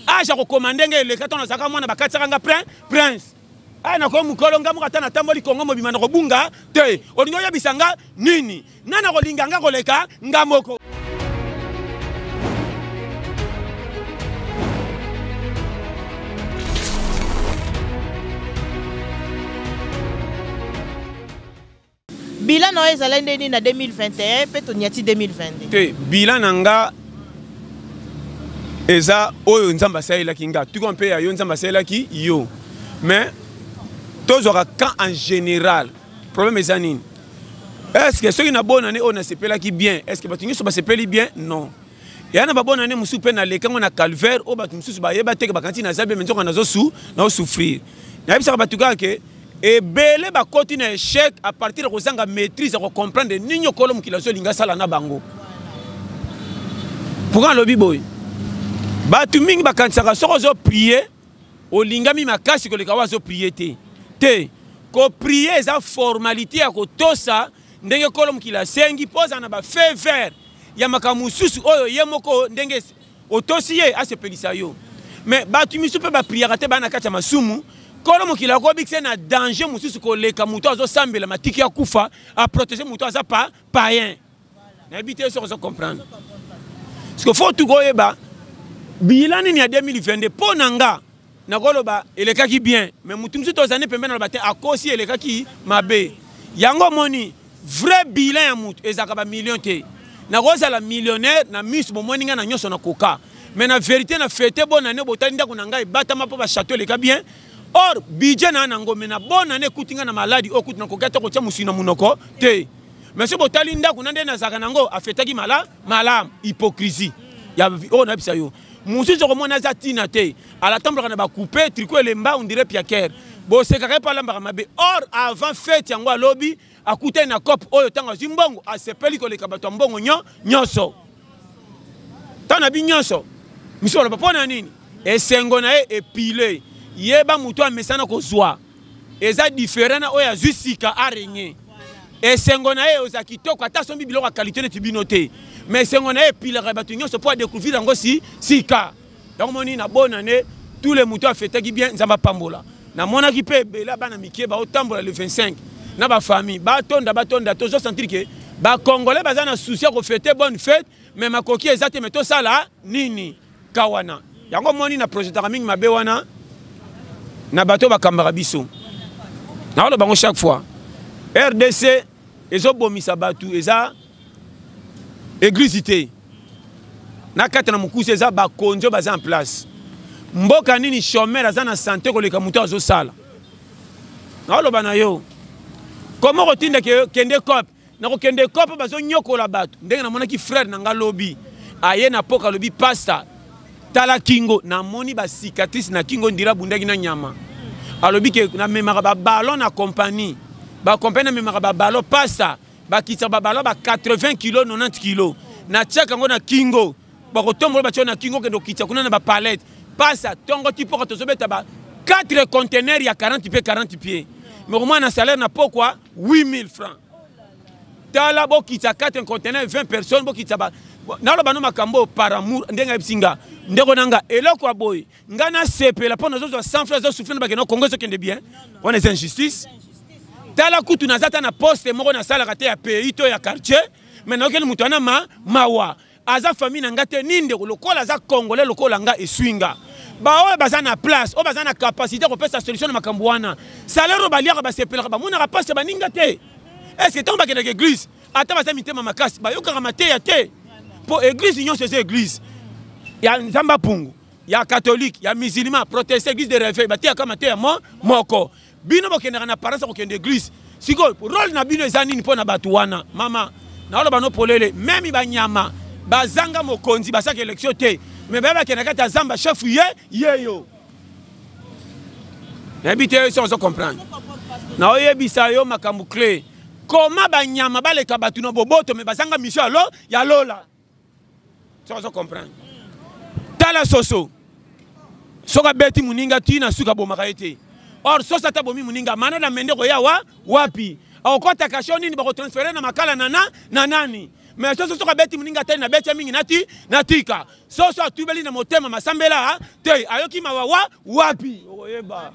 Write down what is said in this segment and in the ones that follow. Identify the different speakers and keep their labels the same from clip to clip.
Speaker 1: aja ko commander ngele ka tona zaka mwana bakatsa nga prince na ko mukolo nga mukata na tamboli kongo mobima na ko bunga te olingo ya bisanga nini nana ko linga nga ko leka nga moko
Speaker 2: bilan no ezala ndeni na 2021 pe to nyati 2022
Speaker 1: te bilan nanga eza oyo nzamba saela kinga tu comprends ya yo nzamba saela ki yo mais tozora quand en général problème est nini est-ce que ceux qui na bonne année on a sepela qui bien est-ce que batungi so ba sepeli bien non ya na ba bonne année musu pe na lekango na calvaire o batungi so ba yeba teke bakanti na zabe menzo na zo souffrir na bisa batuka ke et belé ba koti na échec à partir de kozanga maîtrise à comprendre ninyo kolom kilazo linga sala na bango pourquoi lobi boy batu mingi bakansaka soko zo prier o linga mi makasi ko leka wazo prier te ko prier eza formalité ya ko tosa ndenge kolom kilasengi poza na ba fait vert ya makamususu oyo yemoko ndenge otosiye a se pelisa yo mais batu misu pe ba prier ate bana kata masumu kolo mokila ko bikse na danger mususu ko leka muto azo sambela matiki ya kufa a protéger muto aza pa païen na habité so comprendre parce que faut tout goyeba bilani ni ya 2022 ponanga na koloba eleka ki bien mais mutu mususu tozane pembe na bate akosi eleka ki mabe yango moni vrai bilan ya mutu ezaka ba million te na koza la millionnaire na miss momoninga na nyoso na koka mais na vérité na fête bonne année botali ndako na ngai batama po ba château eleka bien. Or, budget na nango mena bonne année kutinga na maladi o kutina ko gata ko tia musina munoko te. Mais ce botali ndako nande na zaka nango afetaki malam hypocrisie. Ya o na bisa yo. Musu zo mona za tina te. Ala tambla na ba couper tricot elemba on dirait piaker. Bo se kaka pa lamba mabe. Or avant fête yango alobi akuta na cop oyo tanga zimbongo a sepeli ko le kabato mbongo nyoso. Tana bi nyoso. Miso ba pona nini? Esengo na epile. Yeba muto amesana ko zwa eza différent na oya jusika arenye esengo na ye oza kitoko ata sombi biloko qualité ne tibinote mais esengo na ye pile rabatu nyonso pour découvrir ngo sika donc moni na bonne année tous les muto a fêté qui bien nzamba pambola na mona ki pe bela bana mikie ba otambola le 25 na ba famille ba tonda toujours sentir que ba congolais bazana souci ko fêter bonne fête mais makoki ezate meto sala nini kawana yango moni na projet mingi mabe wana na bateau bakambara biso na lo bango chaque fois RDC ezo bomisa batu eza église té na kata na mukusi eza ba konjo baza en place mboka nini chômeur aza na santé ko leka muto azo sala na lo bana yo comment rotinda ke kende cop na ko kende cop bazo nyokola batu ndenge na mona ki frère na ngalobi aye na poka lobi pasta tala kingo na moni ba cicatrice na kingo ndira bundaki na nyama alobi ke na memaka ba ballon na compagnie ba compagnie na memaka ba ballon pasta ba kitsa ba ballon ba 80 kg 90 kg na tchaka ngo na kingo ba ko tombola ba tcho na kingo ke do kitsa kuna na ba palette pasta tongo tipo ko tozobeta ba 4 containers ya 40 pieds mais au moins na salaire na pokwa 8000 francs tala bo kitsa 4 containers 20 personnes bo kitsa ba na lo bano makambo par amour ndenga bisinga ndeko nanga eloko aboy ngana sepela pona zo 100 francs zo souffrir na bakeno Congo zo kende bien on est injustice tala kutu na zata na poste moko na sala kate ya pays to ya quartier mais na okeli mutu ana mawa aza famille na ngate ninde lokola za congolais lokola nga eswinga ba o baza na place o baza na capacité ko pesa solution na makambo wana salaire balia ba sepela ba mona passe ba ninga te est-ce que tomba ke na église ata baza mitema makasi ba yoka mate ya te pour église union ces églises il y a nzamba pungu il y a catholique il y a musulman protestant église de réveil ba tia kama te ya moko bino bokendaka na parents ko kende église siko rôle na bino ezani ni pona batu wana mama na olo bano polele même ba nyama bazanga mokonzi basaka élection te mais ba kenaka ta zamba chef yeyo n'habite sans comprendre na oyebisa yo makambu clé comment ba nyama baleka batu no boboto mais bazanga mission alo ya lola sans comprendre tala soso soka beti muninga tina suka bomaka ete or sosa ta bomi muninga mana na mende ko ya wapi akota kasho nini ba ko transférer na makala na nani mais soso soka beti muninga te na beti mingi natika soso atubeli na motema masambela te ayoki mawawa wapi oyeba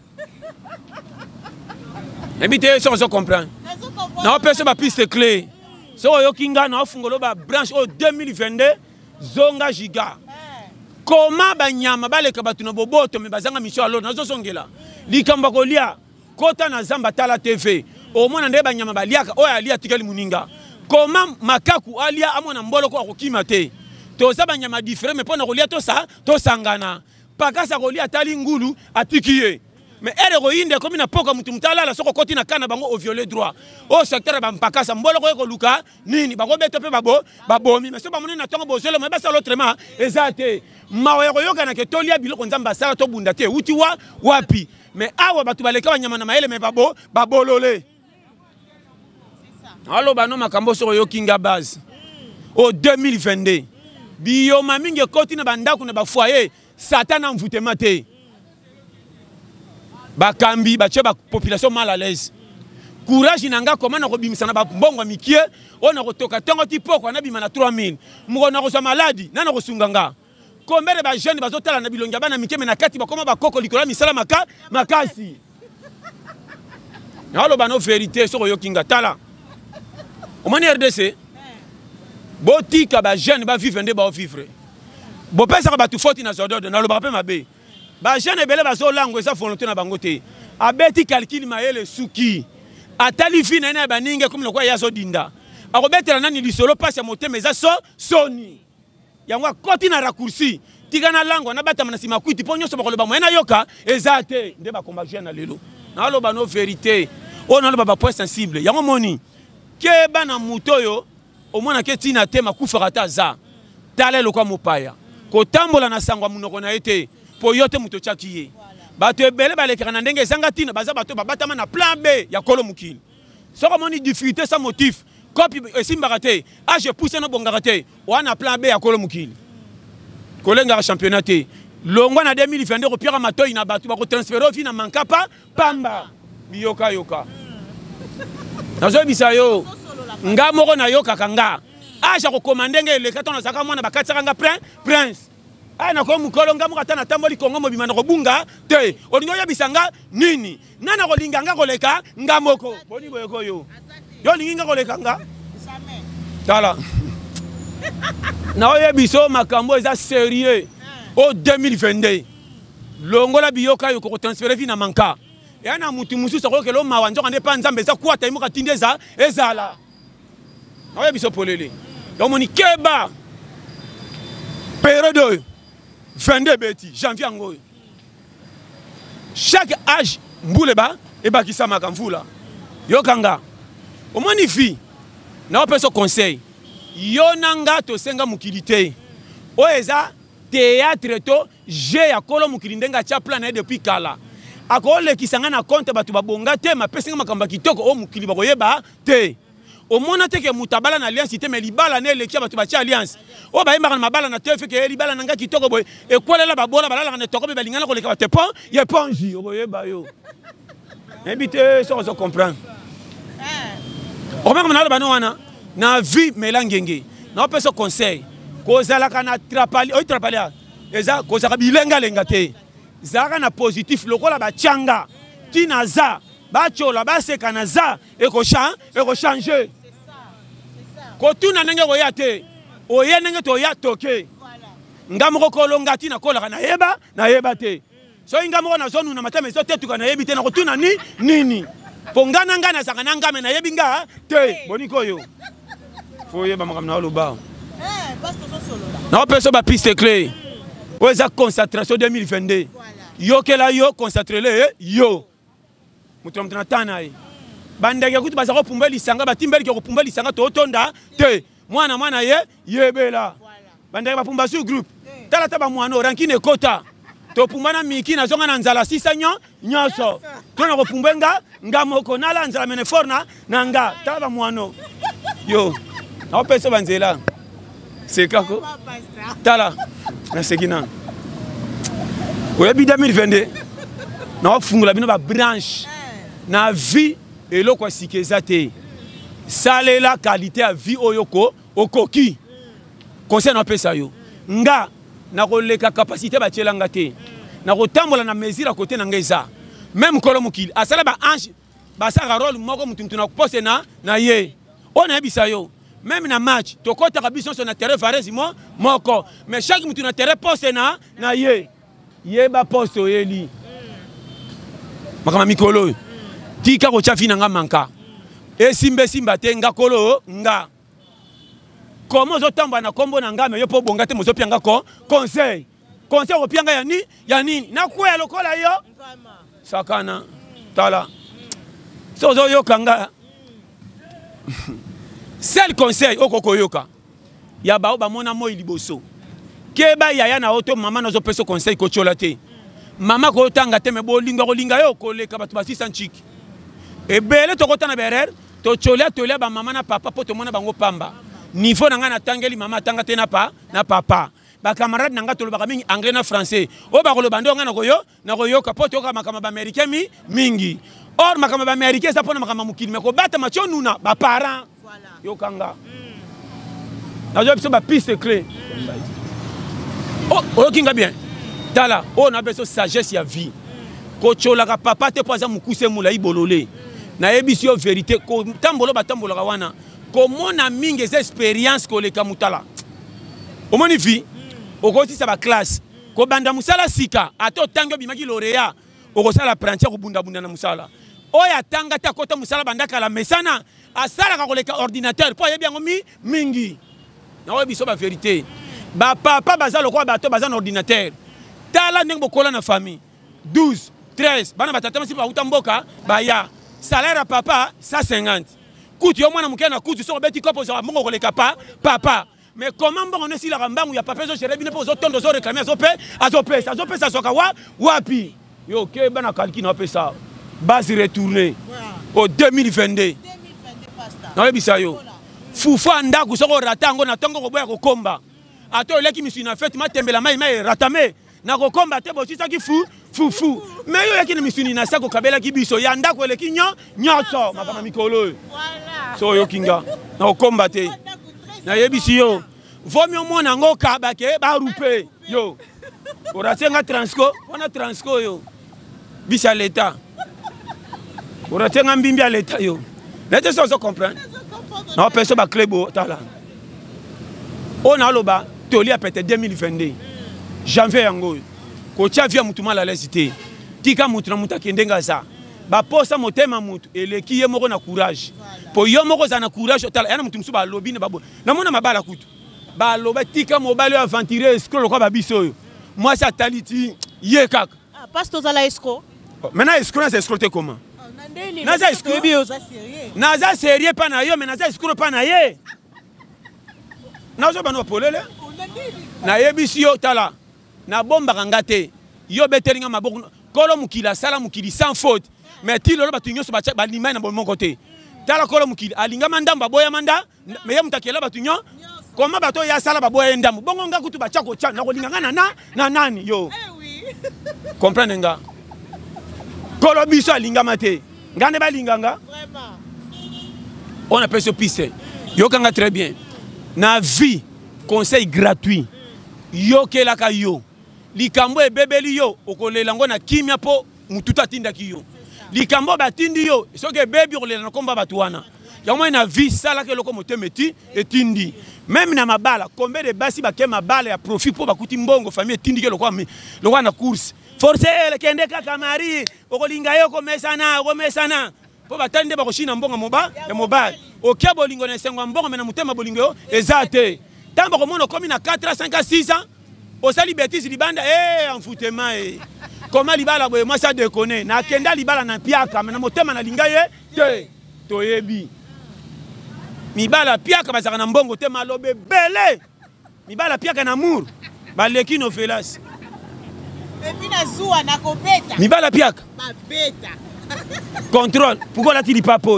Speaker 1: ebite soso comprendre na opesa ba piste clé so oyoki nga na ofungolo ba branche au 2022 zonga giga comment banyama baleka batu na boboto me bazanga mission alo nazo songela likamba kolia kota na zamba tala TV au moins nde banyama baliaka oya alia tikali muninga comment makaku alia amona mbolo ko akokima te toza banyama différent mais pona kolia to sangana pakasa kolia tali ngulu atikiye mais ere ko inde comme na poka mutu mutala la soko koti na kana bango au violer droit au secteur ba mpakasa mbolo ko luka nini bango beto pe babomi mais so ba munina tongo bozelo mais ba sala autrement ezate mawe ko yoka na ke tolia biloko nzamba sala to bunda te uti wapi mais awa batu baleka banyama na maele mais babolole allo bano makambo so yo kinga base au 2022 biyo maminge koti na bandaku na ba foyer satana mvute mate bakambi bache ba population mal à l'aise courage nanga comment na kobimisa na ba mbongo mikie ona kotoka tongo tipoko na bima na 3000 muko na ko maladi na ko sunganga combien de jeunes bazotala na bilonga bana mikie na kati ba koma ba koko likola misala makasi allo bano vérité so yo kinga tala au mani RDC botika ba jeune ba vivre nde ba vivre bo pesa ba tu foti na zododo na lo ba pe mabe ba jeune belé ba zo lango eza volonté na bango te abeti calcul mayele suki atali fina na ba ninge comme lokwa ya zo dinda akobetela nani lisolo passe motema eza soni yango koti na raccourci tigana lango na bata na sima kwiti po nyonso bakoloba moyena yoka ezate nde ba combat jeune na lelo na lo ba no vérité on a le ba point sensible yango moni ke bana mutoyo omona ke tina tema kufarata za tale lokwa mopaya kotambola na sangwa munoko na ete po yote muto chakiye bato ebele balekera na ndenge ezanga tina baza bato babatama na plan B ya kolo mukili soko moni difficulté sans motif copie esimbaka te je pousse na bongaka te wana plan B ya kolo mukili kolenga championnat te longwa na 2022 ko pira matoyi na bato ba ko transférer fi na mankapa pamba biyoka yoka nazo bisayo nga moko na yoka kanga acha ko komandenge le katon saka mwana bakatsa kanga prince na ko mukolo nga mukata na tamboli kongo mobima na ko bunga te olingo ya bisanga nini nana ko linganga ko leka nga moko boni boyeko yo linga ko leka nga tala na oye biso makambo eza sérieux au 2022 longola biyoka yo ko transférer fi na manka yana mutu mususu ko kelo mawanzo kande pa nzambe za kuata imuka tindeza ezala na biso polele donc moni keba période 22 beti janvier ngoy chaque âge mbuleba e bakisa makamvula yokanga omoni fi na opeso conseil yonanga to senga mukilité o eza théâtre to je ya kolo mukilindenga cha plan depuis kala akole kisanga na compte batu babonga te mapesinga makamba kitoko o mukili bakoyeba te o mona te ke mutabala na alliance te me libala na elekia batu bacha alliance o ba yemba na mabala na te fe ke libala nanga kitoko boy e kolela babola balala na toko be balingana ko leka bate pon ye ponji o boyeba yo ebite so so comprendre o mama na bana wana na vie melangenge na peso conseil ko zala kana trapali o trapali eza ko zaka bilenga lenga te zaka na positif lokola ba changa tina za ba chola ba seka na za e ko changer ko tuna nenge ko yate o ye nenge to ya toke ngamo ko longa tina kola na yeba te so ngamo na zone na matame so tetuka na yebi te na ko tuna nini pongana ngana zaka na ngame na yebinga te boniko yo fo yeba makamna oloba
Speaker 2: pastor solo la
Speaker 1: na peso ba piste clé o eza concentration 2022 yo kela yo concentrele yo mutu mutana tanaye bandege kutu bazako pumba lisanga batimbeli ko pumba lisanga to tonda te mwana yebela bandege ba pumba su groupe tala taba mwana rankine kota to pumba na miki na zonga na nzala sisa nyoso to na ko pumbenga ngamoko nala nzala mene forna nanga taba mwana yo na pesa banzela sekako tala na sekina oyebi 2022 na fungula bino ba branche na vie eloko sikeza te salela qualité à vie oyoko okoki conseil na pesa yo nga na koleka capacité ba tielanga te na kotambola na mesure à côté na ngeza même kolo mukili asala ba ange ba saka rôle moko mutu na poste na ye on a bisa yo même na match to kota kabiso sur na terrain varezi moko mais chaque mutu na terrain poste na ye ba poste yeli makama mikolo tika ko chafi na nga manka e simba te nga kolo nga comment zo tamba na kombo na nga me yo po bonga te mozo pianga ko conseil ko pianga ya nini na kuya lokola yo sakana tala so zo yo kanga seul conseil okoko yoka ya ba mona moi liboso ke ba yaya na auto mama na zo peso conseil ko chola te mama ko tanga te me bolinga yo ko le ka batu ba 600 chiki ebele to kota na berer to cholia ba mama na papa po to mona bango pamba niveau na nga na tangeli mama tanga te na papa ba camarade na nga to lobaka mingi anglais na français o ba ko lobando nga na koyo ka po to ka makama ba américain mingi or makama ba américain ça pona makama mukili me ko bata macho nuna ba parents voilà yo kanga na jo ba piste clé oh kinga bien tala on a besoin sagesse ya vie ko chola ka papa te poza mukuse mula ibolole na ebisi yo vérité ko tambolo batambola wana ko mona mingi ez expérience ko le kamutala o moni vie o ko ti sa ba classe ko banda musala sika ato tango bimaki lauréat o ko sala apprenti ko bunda na musala o ya tanga ta kota musala banda kala mesana asala ka ko le ordinateur po yebi yango mingi na obiso ba vérité ba papa bazalo ko bato bazana ordinateur tala ndenge bokola na famille 12 13 bana batata masi ba utamboka ba ya salaire à papa 150 coûte yo mwana mukena coûte so beti kopo za mongo koleka papa mais comment bon on est si la rambangu ya papa zo chere bine po zo tondo zo réclamer azopesa soka wapi yo ke bana kalki na pesa base retourner au 2022 na bisa yo fufa ndaku soko ratango na tongo ko boya ko komba ato leki misina fête matembela mai ratame na ko komba te bo sisa ki fufu mais yo yaki na misuni na sako kabela ki biso ya ndako eleki nyoso makama mikolo voilà so yo kinga na ko komba te na yebisi yo vomi omona ngo kaba ke ba rupe yo oratenga transco wana transco yo bisa l'état oratenga mbimbi à l'état yo nete so comprendre na peso ba klebo tala on a loba toli a peut-être 2022 janvier yango ko chavia mutu mala lesité tika mutu na mutu akendenga za ba posa motema mutu eleki ye moko na courage po yo moko za na courage tala yana mutu musuba lobi ne babo na mona mabala kutu ba loba tika mobali aventurer escroc ko ba biso yo moi ça taliti ye kaka
Speaker 2: ah pasto za la escroc
Speaker 1: maintenant escroc c'est escroquer comment naza escroc bio ça sérieux naza sérieux pa na yo mais naza escroc pa na ye nazo bano polele na yebisi yo tala na bomba kangate yo betelinga maboko kolo mukila sala mukili sans faute mais ti lolo batu nyoso ba limai na bon côté tala kolo mukili alinga mandamba boya manda mais yamtakela batu nyo comment bato ya sala ba boya ndambu bongo nga kutu ba chako cha na kolinga na nani yo eh oui comprendre nga kolo biso alinga mate ngane ba linganga vraiment on appelle ce piste yo kanga très bien na vie conseil gratuit yo kelaka yo likambo ebebeli yo okolela ngo na kimia po mututa tinda kiyo likambo batindi yo soki ebebi okolela na komba batu wana yango na vie sala ke loko motemeti etindi même na mabala combien de basi baké mabala ya profit po bakuti mbongo famille etindi ke loko na course forcer le kende kaka mari okolinga yo komesana po batande bakoshina mbongo ya mobile okia bolingo na sengo mbongo mena mutema bolingo yo ezate tambo komono komi na 4 à 5 à 6 ans osali bêtise libanda enfutema comment libala boye moi ça déconne na kenda libala na piaka na motema na linga ye te toyebi mibala piaka bazaka na mbongo te malobe bele mibala piaka na mur baleki no felas
Speaker 2: et puis na zuwa na kobeta
Speaker 1: mibala piaka
Speaker 2: ba beta
Speaker 1: contrôle pourquoi la tili papo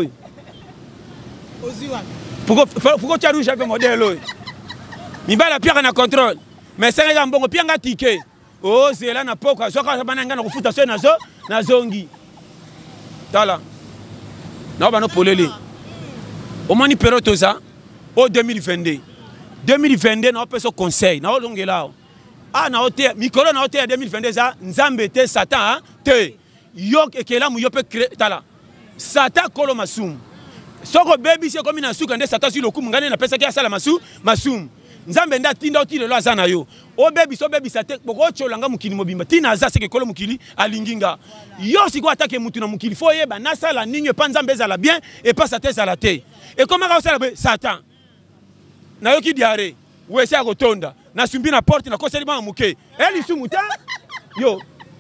Speaker 2: oziwa
Speaker 1: pourquoi tu as rouge avec modèle mibala piaka na contrôle mais c'est un bon pianga ticket oh c'est là na poka soka bananga na kufuta so na zongi tala na bano polele o mani perotoza au 2022 na opesa conseil na olongela na ote mikolo na ote 2022 za nzambe te satan te yo ekela mu yo pe tala satan kolo masum soko baby c'est comme na suka nde satan si lokumu ngane na pesa ki asala masum nzambe nda tinda otile lo azana yo o baby so baby satan boko cholanga mukili mobimba tina aza seke kolo mukili alinginga yo siko atake mutu na mukili fo yeba na sala ninyo pa nzambe ezala bien et pas satan ezala te et comment ka osala satan na yo ki diare wese akotonda na sumbi na porte na koseli ba muke eli sumuta yo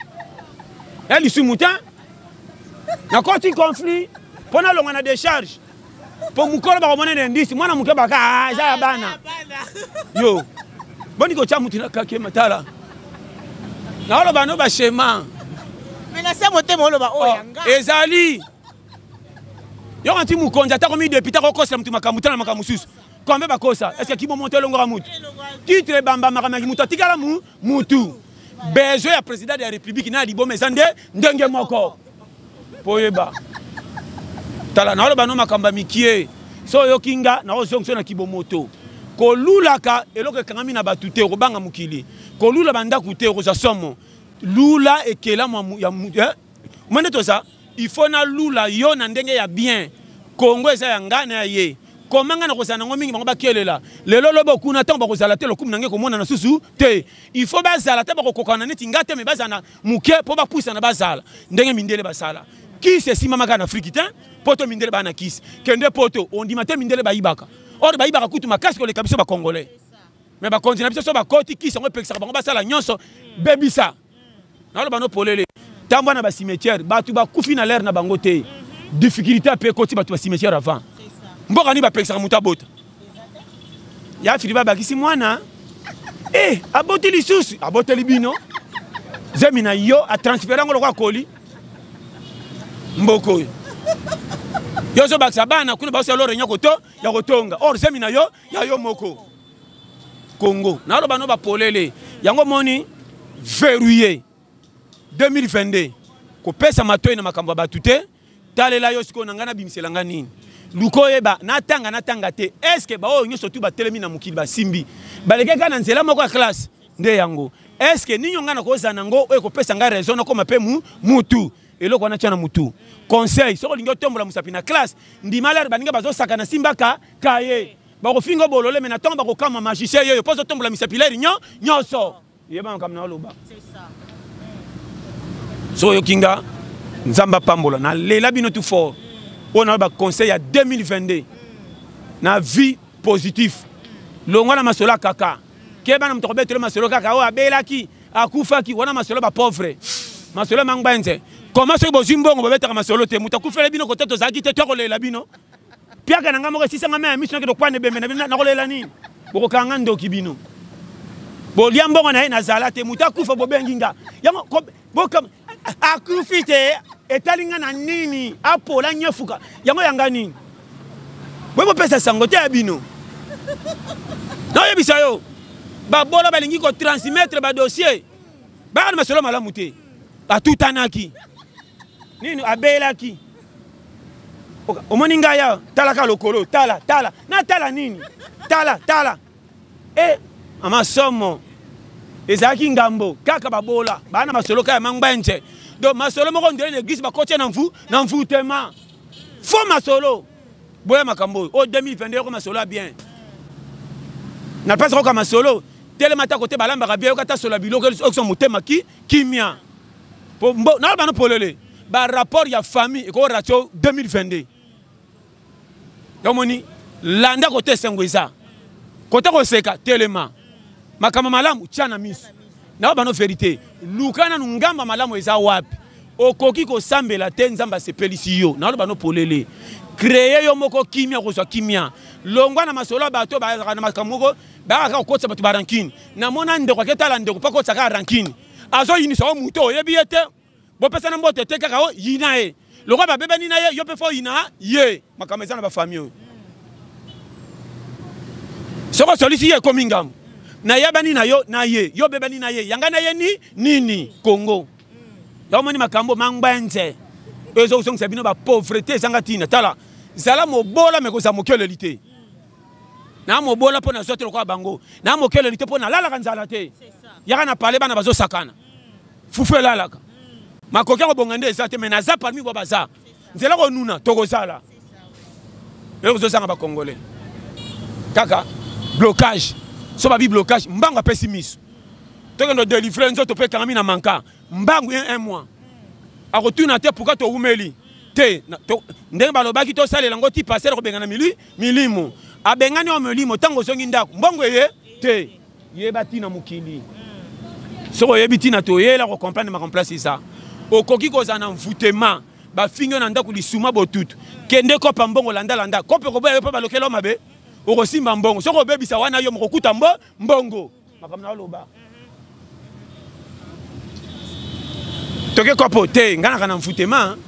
Speaker 1: eli sumuta na koti conflit pona longa na décharge pour mukolo ba komona ndisi mwana muke baka za bana yo boni ko cha mutu na kake matala na olo bano ba shema
Speaker 2: mais na se mote molo ba oyanga
Speaker 1: ezali yo kanti mukonza ta komi député ko kosa mutu makamuta na makamususu Combien va ça? Est-ce qu'il faut monter le Ngoramut? Titre Bamba Maramaki Tigala Moutou. Besoin à président de la République n'a libo mais ande ndenge moko. Poyeba. Tala na lo bano makamba mikie. So yo kinga na ozongso na kibomoto. Ko lula ka eloko kangami na batute ko banga mukili. Ko lula banda kute ko za somo. Lula ekela ya mone to ça. Il faut na lula yo na ndenge ya bien. Kongo eza ya ngana ye. Comment on a ngomingi bango bakelela lelo lobo kuna tango bakozala te lokumu nange komona na susu te il faut bazala te bakokokana neti ngate me bazana muke po bapusa na bazala ndenge mindele basala kisi esima maka na Afrique te poto mindele bana kisi kende poto on dit matin mindele bayibaka or bayibaka kutu makasi ko le kabiso ba congolais mais ba continue biso so ba koti kisi ngo pekisa bango basala nyonso bebisa na lo bano polele tambo na ba cimetière batu ba kufi na l'air na bango te difficulté pe koti batu ba cimetière avant mboka ni ba pekisa muta bota ya filiba bakisi mwana aboti lisusu aboti libino zemina yo a transférer ngolo kwa koli mboko yo zo bakisa bana kuna ba so lore nyako to ya kotonga or zemina yo ya yo moko Congo na lo bano ba polele yango moni verrouillé 2022 ko pesa matoyi na makambo batute talela yo siko nangana bimiselanga nini lukoyeba natanga te est-ce que ba o nyoso tu ba telemi na mukili ba simbi baleke kana nzela moko ya classe nde yango est-ce que ninyo ngana ko za nango e ko pesa nga raison ko mape mutu eloko na chana mutu conseil soko lingo tombola musapi na classe ndi malade baninga bazo saka na simba kaye ba ko fingo bolole mais na tomba ko kama magicien yo pozo tombola musapi leri nyoso yeba kam na loba c'est ça so yo kinga nzamba pambola na lela bino tu fort on a un conseil à 2022 na vie positive longwa na masola kaka keba na mtokobete le masola kaka o abelaki akufaki wana masola ba pauvre masola mangbanze comment ce bozimbongo bobeta masola te mutakufela bino koteto zaki te to kolela bino piaka na ngamo resisa ngama mission ke do kwane bembe na kolela nini boko kanga ndoki bino bo liambongo na na zala te mutakufa bobenginga yango boka akufite etalinga na nini apola nyefuka yango yanga nini bwebo pesa sango te abino na yebisa yo babola balingi ko transmettre ba dossier ba na masolo malamu te atutanaki nini abelaki omoninga ya talaka lokolo tala na tala nini tala amasomo ezaki ngambo kaka babola bana masolo kaya mangbanze donc masolo moko ndele l'église ba kotia na mvutema fo masolo boya makambo o 2022 ko masolo bien na pesa ko masolo telema ta côté balamba bien ko ta solo biloko so mutema kimia po na ba no polele ba rapport ya famille ko ratio 2022 yomoni landa côté sengweza côté ko seka telema makama malamu chana misu na bano vérité lukana ngamba malamu eza wapi okoki ko sambela te nzamba sepelisi yo na bano polele créer yo moko kimia ko kimia longwa na masolo bato ba na makamoko ba ka ko tsaba barankini na mona ndeko ketala ndeko pa ko tsaka rankini azo yini so muto yebiete bo pesa na mbote te kaka o yina e lokwa ba bebe ni na ye yo pe fo yina ye makameza na ba famille soko solisi ye komingam na yabani na yo na ye yo bebani na ye yanga na ye nini Congo ya moni makambo mangbanze ezo usong bino ba pauvreté zanga tina tala zala mobola me ko za mokelelité na mobola po na zote lokwa bango na mokele lite po na lala kanzala te yaka na parler bana bazo sakana fufu lalaka makoki ko bongande ezate mais na za parmi bo baza nzela ko nuna tokozala eko zo sanga ba congolais kaka blocage so ba bi blocage mbango pessimisme tokendo délivrer nzoto pe kangami na manka mbango un mois akotuna te pourquoi to umeli te ndenge balobaki to salela ngo ti passer ko bengana milimo abengani o milimo tango zongi ndako mbongo ye te yeba tina mukili soko yebi tina to yela ko comprendre ma remplacer ça okoki kozana mvutema ba fingo na ndako lisuma botutu kende ko pa mbongo landa ko pe ko ba pa balokelo mabe okosimba mbongo soko bebisa wana yo mokokuta mbongo makamna loba toke kopo te ngana kana mfutema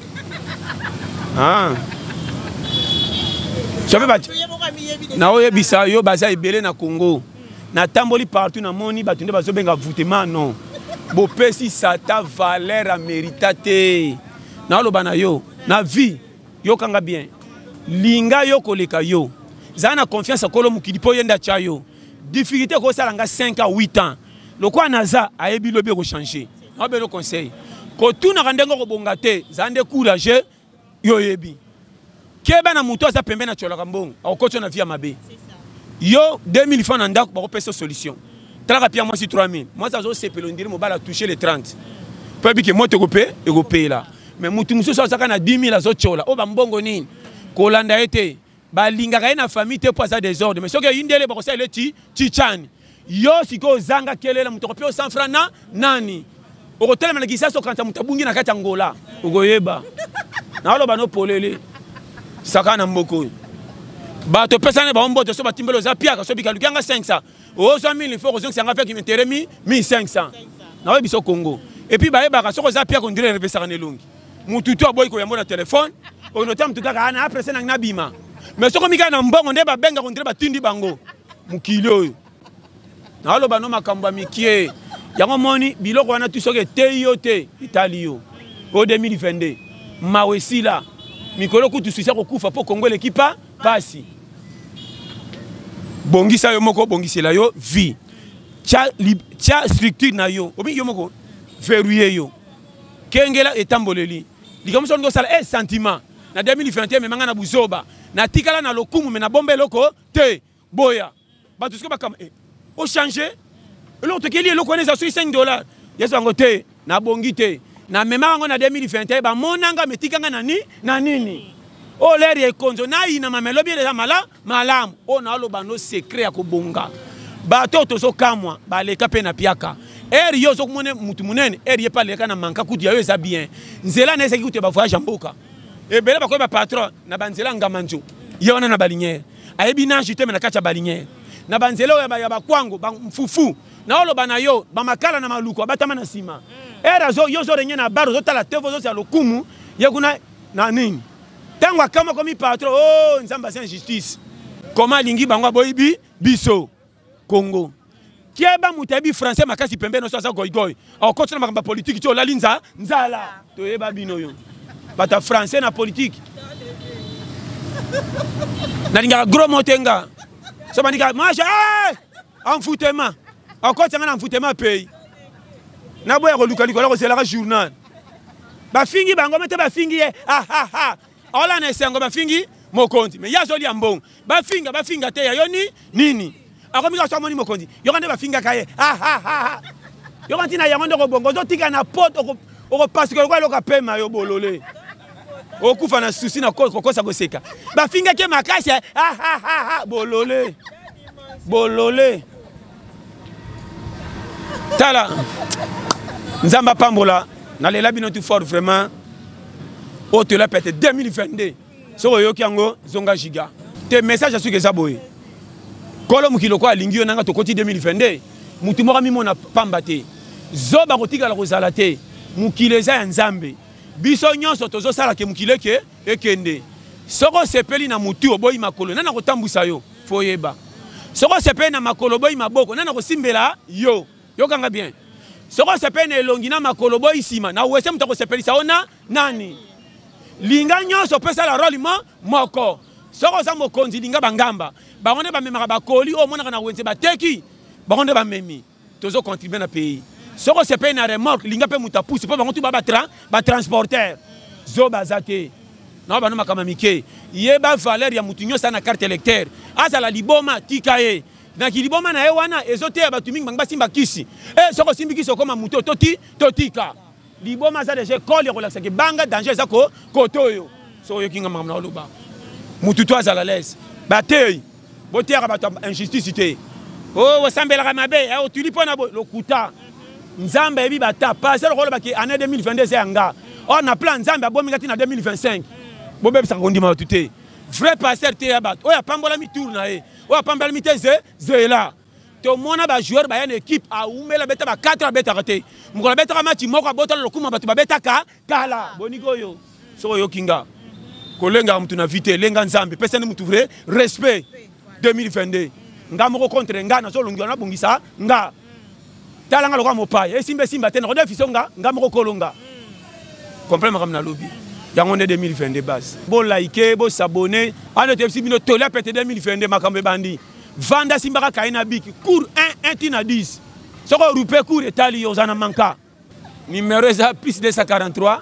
Speaker 1: sobe ba na oyebisa yo baza ebele na Congo na tamboli partout na moni batunde bazobenga mfutema non bo pesi sata valeur a méritate na loba na yo na vie yo kanga bien linga yo koleka yo zana confiance kolo mukili po yenda cha yo difficulté ko sala nga 5 à 8 ans lokwa naza ayebi lobi ko changer na be no conseil ko tuna kandengo ko bonga te zande courage yo yebi keba na muto za pembe na chola mbongo akocho na via mabe yo 2000 francs na ndako ba ko pesa solution traka pia moi si 3000 moi ça zo sepelo ndiri mo bala toucher les 30 peut bi que moi te kopé là mais mutu muso ça kana 10000 azo chola o ba mbongo nini ko landa ete ba linga ka na famille te pour ça désordre mais soki indele ba ko sa le ti chani yo siko zanga kelela muto ko pio 100 francs na nani o telema na kisa so kanta mutabungi na kati Angola ugoyeba na lo bano polele sakana mboko ba to pesa ne ba mbote so batimbelo za pia ka so bikaluki anga 500 o 100000 il faut que ça nga fait qui m'intéresse 1500 na biso Congo et puis ba yeba ka so za pia ko ndire revesa ne longi mututu aboy ko yambo na téléphone o nota mutuka ka na après ça na bima mais so ko mika na mbongo nde ba benga ko ndire batindi bango mukilo na lo bano makambo mikie yango moni biloko wana tu soke teyo te italio au 2022 mawesila mikolo kutu suisa ko kufa po Congo l'équipe pasi bongisa yo moko bongisela yo vie tia structure na yo obi yo moko verrouiller yo kengela etamboleli likamuso ngo sala sentiment na 2021 memanga na buzoba na tikala na lokumu me na bombe loko te boya batu siko bakam o changer l'autre qui est le connaît sur $5 yeso ngote na bongi te na mema ngo na 2021 ba monanga metikanga na nini o leri e konzo na ina mamelo bien déjà malam o na lo bano secret ya ko bonga ba toto so kamwa ba leka pe na piaka yo so kumone mutu munene ye pa leka na manka kuti yo eza bien nzela na esa ki kuti ba voyage mboka e bele ba ko ba patron na banzela ngamanjo yo na balinière ayebi na jité me na kacha balinière na banzela ya ba kwango ba mfufu na olo bana yo ba makala na maluko batama na sima zo yo zo renye na baro zo tala tevo zo ya lokumu yekuna na nini tangwa kama komi patron nzamba c'est injustice comment lingi bangwa boyibi biso Congo kieba mutabi français makasi pembe no sa goigoy au contre makamba politique to la linza nzala to yeba bino yo bata français na politique na linga gros motenga so bandika macha enfoutement encore ça na enfoutement pays na boya ko luka ko c'est la journal ba fingi bango mete ba fingi ola na sengo ba fingi mokonzi mais ya zoli ambong ba finga te ya yoni nini akomika so moni mokonzi yo kande ba finga kaye yo kantina yango ndoko bongo zo tika na pot oko parce que ko loka pema yo bolole okufa na susi na kosa ko seka ba finga ke makasi bolole tala nzamba pambola na lela bino tout fort vraiment o te la pète 2022 so yo kiango zonga giga te message asu ke zaboye kolo mukilo ko alingi yo nanga to koti 2022 mutu moko mimona pamba te zoba kotika la kozala te mukileza ya nzambe biso nyonso tozo sala ke mukile ke ekende soko sepeli na mutu oboyi makolo nana kotambusa yo foyeba soko sepeli na makolo boyi maboko nana kosimbela yo kanga bien soko sepeli elongi na makolo boyi sima na wese mutako sepeli sa ona nani linga nyonso pesa la rôle moko soko za mokonzi linga bangamba bango nde bamemaka bakoli o monaka na wenze bateki bango nde bamemi tozo contribuer na pays soko se paye na remorque linga pe muta pousse po bango tu ba transporteur zo bazate na bano makama mike yeba valeur ya mutunyo sana carte électeur azala liboma tikaye na kiliboma na ye wana ezote batu mingi banga simba kisi soko simbi kisi okoma muto totika liboma za déjà col relaxa ke banga danger za ko kotoyo so yokinga mamna oloba mutu to azala l'aise batei botera bato injustice te oh wasambela mabe o tulipo na lokuta nzambe ebi bata passer le rôle baki année 2022 c'est anga on a plan nzambe abomi ngati na 2025 bobe bisa kondima tuté vrai passer te abat o ya pambola mi tour na e o ya pambola mi te zela to mona ba joueur ba une équipe a umela beta ba 4 beta raté mukola beta match moko botala lokuma batu ba beta kala boniko yo so yo kinga kolenga mutu na vite lenga nzambe pesa ne mutu vrai respect 2022 nga moko contre nga na so longi na bongisa nga talanga lokwa mopaya simba te na fiso nga moko kolonga comprendre comme na lobby yango ne 2022 base bo like bo s'abonner ane te bino tola pete 2022 makambe bandi vanda simbaka kaina biki cours 1 tina 10 soko rupe cours etali yozana manka numéro za plus 243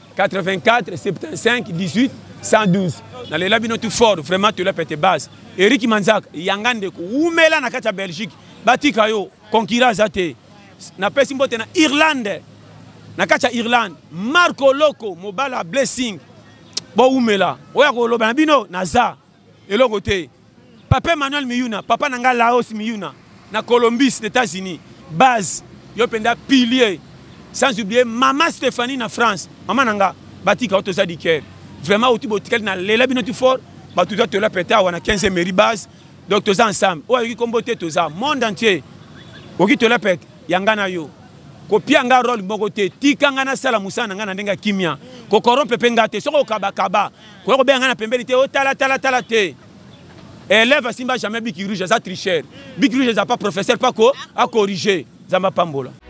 Speaker 1: 84 75 18 112 na lela bino tout fort vraiment tola pete base Eric Manzak yangande ko umela na kata Belgique batika yo concurrence ate na pesi mbote na Irlande na kata Irlande Marco Loco mobala blessing bo umela oya ko loba na bino naza eloko te papa Emmanuel Miyuna papa nanga Laos Miyuna na Colombie aux États-Unis base yo penda pilier sans oublier maman Stéphanie na France maman nanga batika otoza diker vraiment outi botikali na lela bino tout fort batu to la peta wana 15e mairie base donc toza ensemble oyo ki kombote toza monde entier oki to la pet yangana yo kopia nga rôle moko te tikanga na sala musana nga na ndenga kimia ko corrompe penga te soko kaba ko benga na pembeli te o tala te élève simba jamais biki rouge za tricheur biki rouge za pas professeur pas ko a corriger za mapambola